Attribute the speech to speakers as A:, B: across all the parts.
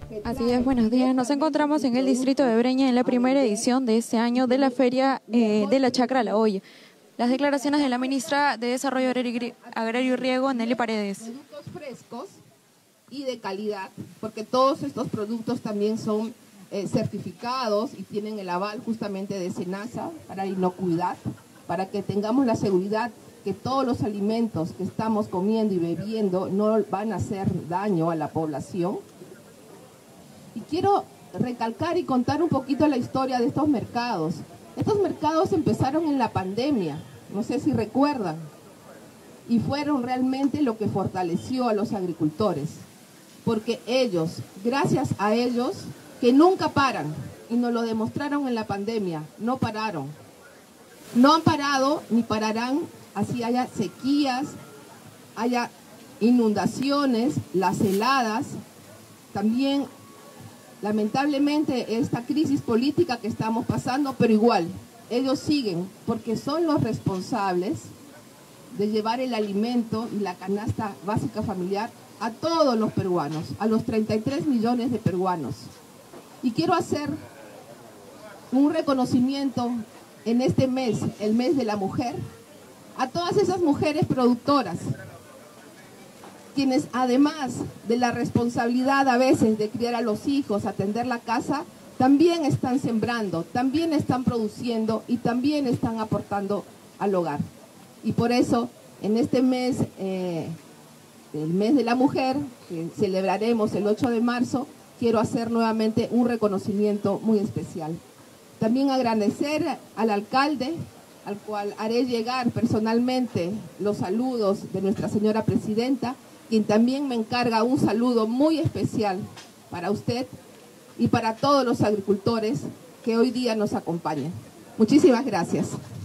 A: Así es, buenos días. Nos encontramos en el distrito de Breña en la primera edición de este año de la Feria de la Chacra La Olla. Las declaraciones de la ministra de Desarrollo Agrario y Riego, Nelly Paredes.
B: Productos frescos y de calidad, porque todos estos productos también son certificados y tienen el aval justamente de SENASA para inocuidad, para que tengamos la seguridad que todos los alimentos que estamos comiendo y bebiendo no van a hacer daño a la población. Y quiero recalcar y contar un poquito la historia de estos mercados. Estos mercados empezaron en la pandemia, no sé si recuerdan, y fueron realmente lo que fortaleció a los agricultores, porque ellos, gracias a ellos, que nunca paran, y nos lo demostraron en la pandemia, no pararon. No han parado ni pararán, así haya sequías, haya inundaciones, las heladas, también lamentablemente esta crisis política que estamos pasando, pero igual, ellos siguen porque son los responsables de llevar el alimento y la canasta básica familiar a todos los peruanos, a los 33 millones de peruanos. Y quiero hacer un reconocimiento en este mes, el mes de la mujer, a todas esas mujeres productoras, quienes además de la responsabilidad a veces de criar a los hijos, atender la casa, también están sembrando, también están produciendo y también están aportando al hogar. Y por eso, en este mes, el mes de la mujer, que celebraremos el 8 de marzo, quiero hacer nuevamente un reconocimiento muy especial. También agradecer al alcalde, al cual haré llegar personalmente los saludos de nuestra señora presidenta, quien también me encarga un saludo muy especial para usted y para todos los agricultores que hoy día nos acompañan. Muchísimas gracias.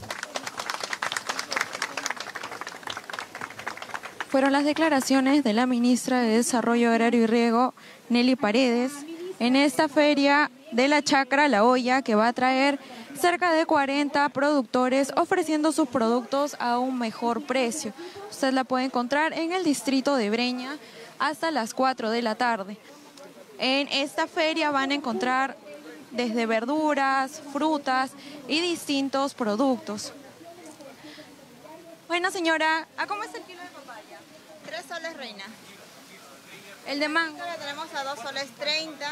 A: Fueron las declaraciones de la ministra de Desarrollo Agrario y Riego, Nelly Paredes, en esta feria de la Chacra La Olla, que va a traer cerca de 40 productores ofreciendo sus productos a un mejor precio. Usted la puede encontrar en el distrito de Breña hasta las 4 de la tarde. En esta feria van a encontrar desde verduras, frutas y distintos productos. Bueno, señora, ¿a cómo es el kilo de papaya?
C: 3 soles, reina.
A: El de mango.
C: Ahora tenemos a 2 soles 30.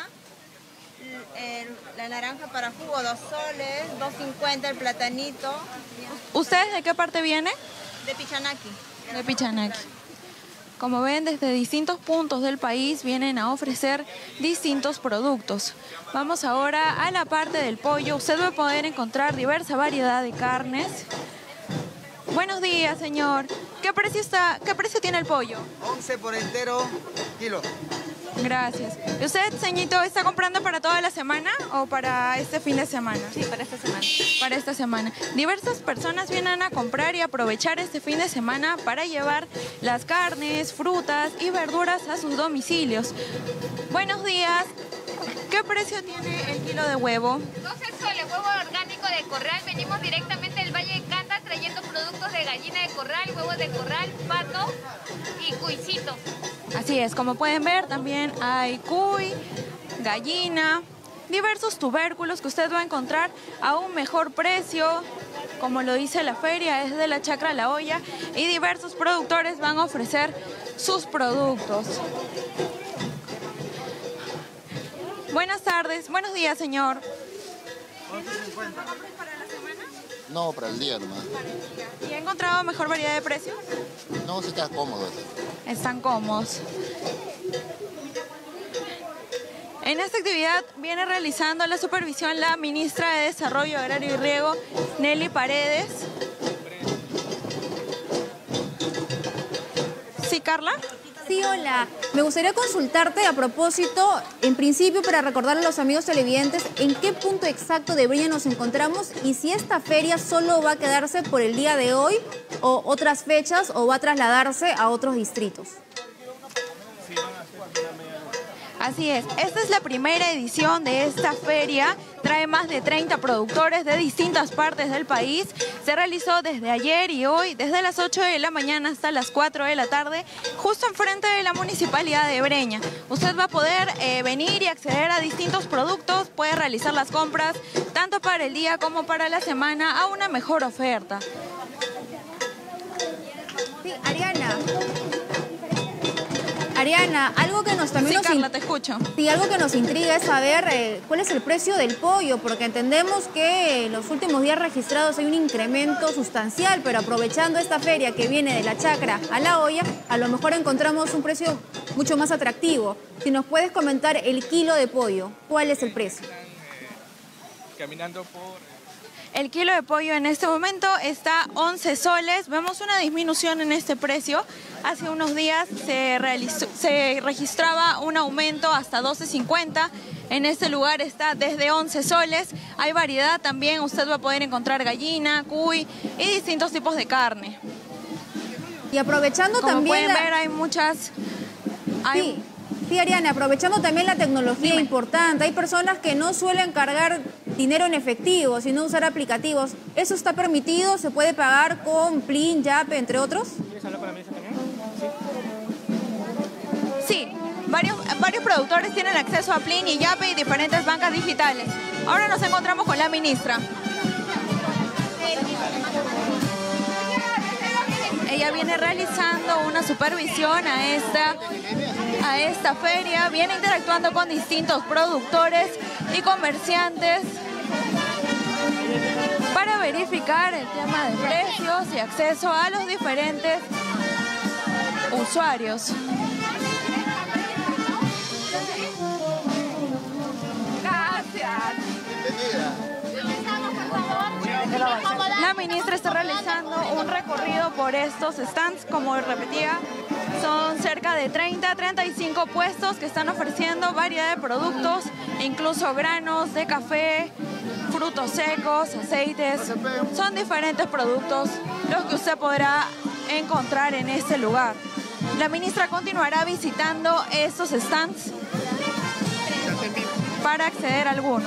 C: La naranja para jugo, 2 soles, 2.50 el platanito.
A: ¿Ustedes de qué parte viene?
C: De Pichanaki.
A: De Pichanaki. Como ven, desde distintos puntos del país vienen a ofrecer distintos productos. Vamos ahora a la parte del pollo. Usted va a poder encontrar diversa variedad de carnes. Buenos días, señor. ¿Qué precio tiene el pollo?
D: 11 por entero kilo.
A: Gracias. ¿Y usted, ceñito, está comprando para toda la semana o para este fin de semana?
C: Sí, para esta semana.
A: Para esta semana. Diversas personas vienen a comprar y aprovechar este fin de semana para llevar las carnes, frutas y verduras a sus domicilios. Buenos días. ¿Qué precio tiene el kilo de huevo?
E: 12 soles, huevo orgánico de corral. Venimos directamente del Valle de Canta trayendo productos de gallina de corral, huevos de corral, pato y cuisito.
A: Así es, como pueden ver, también hay cuy, gallina, diversos tubérculos que usted va a encontrar a un mejor precio. Como lo dice la feria, es de la Chacra La Olla y diversos productores van a ofrecer sus productos. Buenas tardes, buenos días, señor.
D: $11.50.
A: ¿Para la semana?
F: No, para el día nomás.
A: ¿Y ha encontrado mejor variedad de precios?
F: No, si está cómodo.
A: Están cómodos. En esta actividad viene realizando la supervisión la ministra de Desarrollo Agrario y Riego, Nelly Paredes. ¿Sí, Carla?
G: Sí, hola. Me gustaría consultarte a propósito, en principio, para recordarle a los amigos televidentes en qué punto exacto de Breña nos encontramos y si esta feria solo va a quedarse por el día de hoy o otras fechas o va a trasladarse a otros distritos.
A: Así es, esta es la primera edición de esta feria, trae más de 30 productores de distintas partes del país, se realizó desde ayer y hoy, desde las 8 de la mañana hasta las 4 de la tarde, justo enfrente de la Municipalidad de Breña. Usted va a poder venir y acceder a distintos productos, puede realizar las compras tanto para el día como para la semana a una mejor oferta.
G: Sí, Ariana, algo que nos también
A: Sí, Carla, te escucho.
G: Sí, algo que nos intriga es saber cuál es el precio del pollo, porque entendemos que en los últimos días registrados hay un incremento sustancial, pero aprovechando esta feria que viene de la chacra a la olla, a lo mejor encontramos un precio mucho más atractivo. Si nos puedes comentar el kilo de pollo, ¿cuál es el precio?
H: Caminando por...
A: El kilo de pollo en este momento está 11 soles. Vemos una disminución en este precio. Hace unos días se registraba un aumento hasta 12.50. En este lugar está desde 11 soles. Hay variedad también. Usted va a poder encontrar gallina, cuy y distintos tipos de carne.
G: Y aprovechando
A: Como
G: también...
A: pueden ver, hay muchas...
G: Sí, Ariana, aprovechando también la tecnología importante, hay personas que no suelen cargar dinero en efectivo, sino usar aplicativos. ¿Eso está permitido? ¿Se puede pagar con Plin, Yape, entre otros?
H: ¿Quieres hablar con la ministra también?
A: Sí, varios productores tienen acceso a Plin y Yape y diferentes bancas digitales. Ahora nos encontramos con la ministra. Ella viene realizando una supervisión a esta feria, viene interactuando con distintos productores y comerciantes para verificar el tema de precios y acceso a los diferentes usuarios.
C: Gracias.
A: La ministra está realizando un recorrido por estos stands, como repetía, son cerca de 35 puestos que están ofreciendo variedad de productos, incluso granos de café, frutos secos, aceites, son diferentes productos los que usted podrá encontrar en este lugar. La ministra continuará visitando estos stands para acceder a algunos.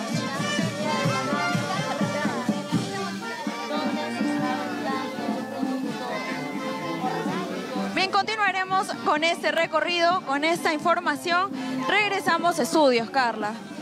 A: Bien, continuaremos con este recorrido, con esta información. Regresamos a estudios, Carla.